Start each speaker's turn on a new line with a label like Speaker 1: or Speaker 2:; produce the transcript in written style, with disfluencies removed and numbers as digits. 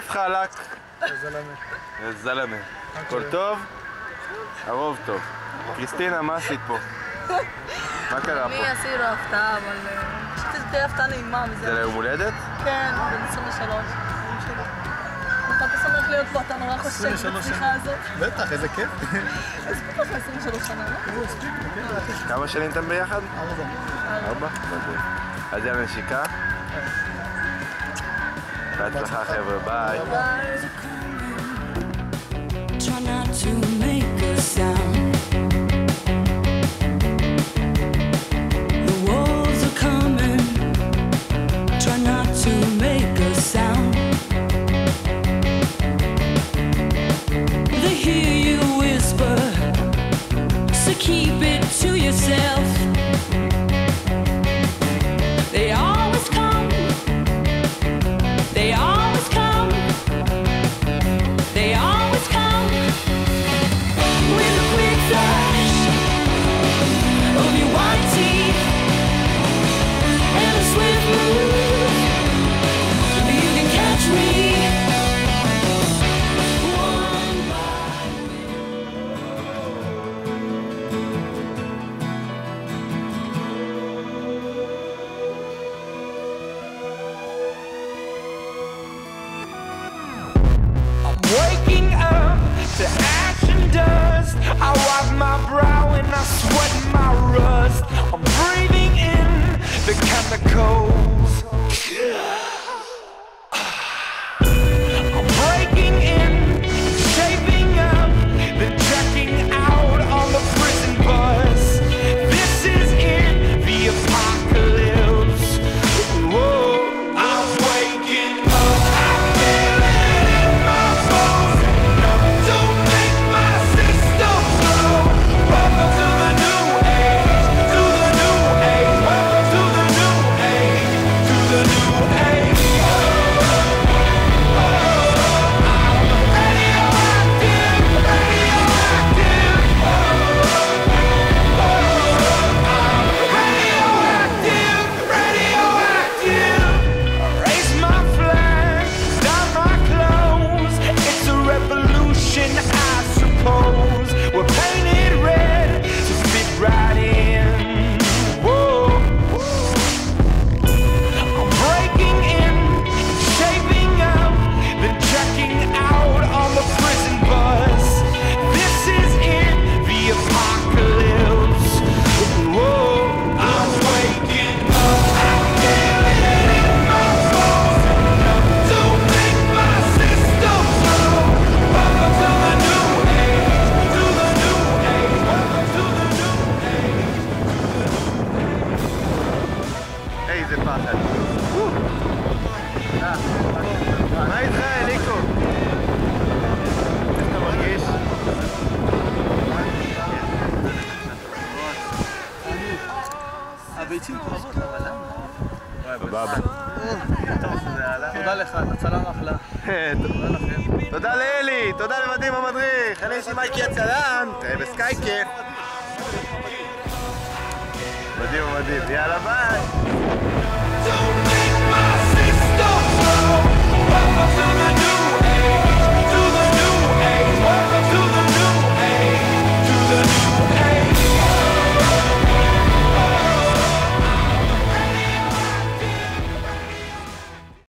Speaker 1: כיף חלק? זלמה. הכל טוב? הרוב טוב. קריסטינה, מה עשית פה? מה קרה פה?
Speaker 2: אני עשיתי לו הפתעה, אבל חשבתי שזו תהיה הפתעה נעימה מזה.
Speaker 1: זה ליום הולדת?
Speaker 2: כן, בן 23. אתה שמח להיות פה, אתה נורא חושב בצליחה הזאת.
Speaker 3: בטח, איזה כיף.
Speaker 2: אז פתח 23 שנה, לא?
Speaker 1: כמה שנים אתם ביחד? 4. אז יאללה נשיקה. בהצלחה חבר'ה, ביי.
Speaker 4: Try not to make a sound. The wolves are coming. Try not to make a sound. They hear you whisper, so keep it to yourself. They always come. They always come. They always come. With a quick flash of your white teeth and a swift move, you can catch me. One by I'm waking up to ash and dust. I wipe my brow and I sweat my rust. I'm breathing in the chemicals. I'm breaking in, shaping up, then checking out on the prison bus. This is it, the apocalypse. Whoa, I'm waking up. I feel it in my bones. Enough to make my system blow. Welcome to the new age, to the new age. Welcome to the new age, to the new age.
Speaker 1: איזה פחד. מה איתך, אליקו? איך אתה מרגיש?
Speaker 3: הביצים כואבות, אבל למה?
Speaker 1: סבבה.
Speaker 3: תודה לך, אתה צלם אחלה. תודה לכם.
Speaker 1: תודה לאלי, תודה לודים המדריך. אני אישי מייקי הצלם, תראה בסקייקר. מדהים ומדהים, יאללה ביי!
Speaker 4: Don't make my system blow. Welcome to the new